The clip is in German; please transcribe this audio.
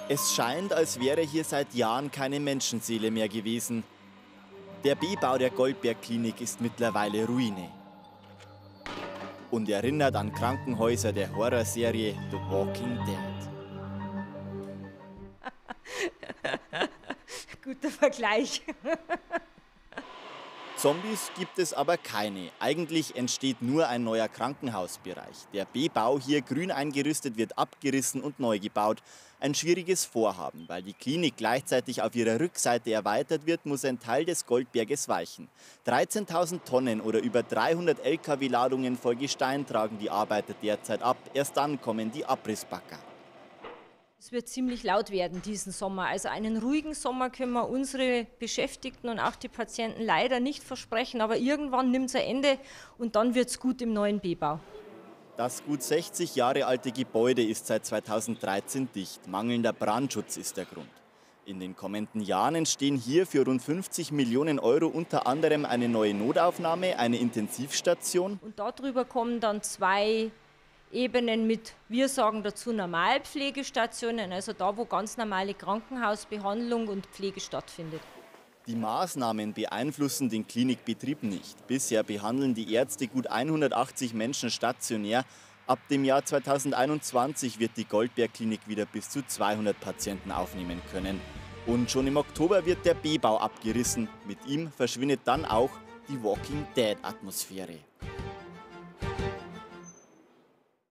Es scheint, als wäre hier seit Jahren keine Menschenseele mehr gewesen. Der B-Bau der Goldberg-Klinik ist mittlerweile Ruine und erinnert an Krankenhäuser der Horrorserie The Walking Dead. Guter Vergleich. Zombies gibt es aber keine. Eigentlich entsteht nur ein neuer Krankenhausbereich. Der B-Bau hier grün eingerüstet wird abgerissen und neu gebaut. Ein schwieriges Vorhaben, weil die Klinik gleichzeitig auf ihrer Rückseite erweitert wird, muss ein Teil des Goldberges weichen. 13.000 Tonnen oder über 300 Lkw-Ladungen voll Gestein tragen die Arbeiter derzeit ab. Erst dann kommen die Abrissbagger. Es wird ziemlich laut werden diesen Sommer. Also einen ruhigen Sommer können wir unsere Beschäftigten und auch die Patienten leider nicht versprechen. Aber irgendwann nimmt es ein Ende und dann wird es gut im neuen B-Bau. Das gut 60 Jahre alte Gebäude ist seit 2013 dicht. Mangelnder Brandschutz ist der Grund. In den kommenden Jahren entstehen hier für rund 50 Millionen Euro unter anderem eine neue Notaufnahme, eine Intensivstation. Und darüber kommen dann 2 Ebenen mit, wir sagen dazu Normalpflegestationen, also da, wo ganz normale Krankenhausbehandlung und Pflege stattfindet. Die Maßnahmen beeinflussen den Klinikbetrieb nicht. Bisher behandeln die Ärzte gut 180 Menschen stationär. Ab dem Jahr 2021 wird die Goldberg-Klinik wieder bis zu 200 Patienten aufnehmen können. Und schon im Oktober wird der B-Bau abgerissen. Mit ihm verschwindet dann auch die Walking Dead-Atmosphäre.